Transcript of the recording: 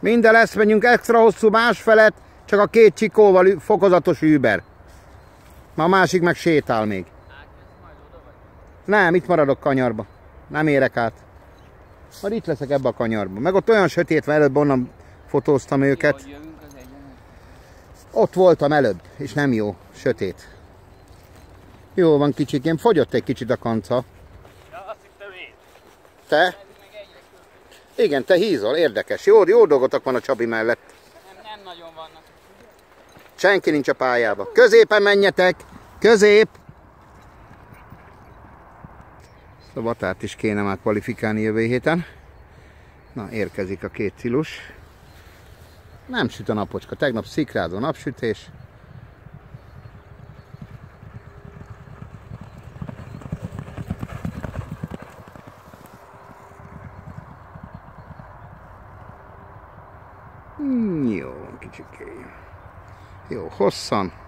Minden lesz, menjünk extra hosszú másfelett, csak a két csikóval fokozatos Uber. Ma a másik meg sétál még. Nem, itt maradok kanyarba. Nem érek át. Majd itt leszek ebbe a kanyarba. Meg ott olyan sötét van, előbb onnan fotóztam őket. Ott voltam előbb, és nem jó, sötét. Jó van kicsikém, fogyott egy kicsit a kanca. Ja, azt hittem én. Te? Igen, te hízol, érdekes. Jó dolgotok van a Csabi mellett. Nem nagyon vannak. Senki nincs a pályába. Középen menjetek! Közép! A vatárt is kéne már kvalifikálni jövő héten. Na, érkezik a két cilus. Nem süt a napocska. Tegnap szikrázó napsütés. Jó, kicsikém. Jó, hosszan.